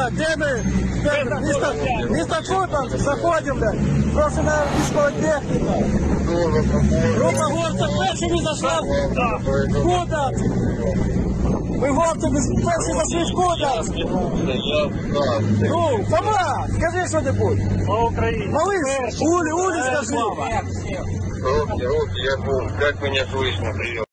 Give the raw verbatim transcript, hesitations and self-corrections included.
блядь, де ми? Де ми? Місто, місто Кутов, заходимо, блядь. Просто на військова техніка. Група горців першими зайшла в Кутов. Ми горців перші зайшли в Кутов. Ну, Фома, скажи що-небудь. Слава Україні. Малыш, Улі, Улі скажи. Руки, руки, я был. Как меня слышно, привет.